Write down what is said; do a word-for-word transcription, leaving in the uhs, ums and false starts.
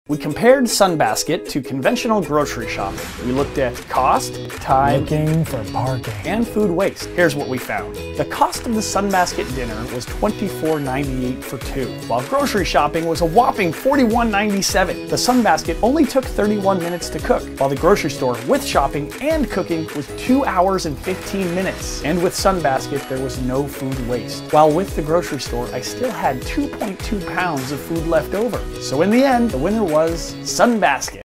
We compared Sunbasket to conventional grocery shopping. We looked at cost, time, Looking for bargain. and food waste. Here's what we found. The cost of the Sunbasket dinner was twenty-four ninety-eight for two, while grocery shopping was a whopping forty-one ninety-seven. The Sunbasket only took thirty-one minutes to cook, while the grocery store with shopping and cooking was two hours and fifteen minutes. And with Sunbasket, there was no food waste. While with the grocery store, I still had two point two pounds of food left over. So in the end, the winner was Sunbasket.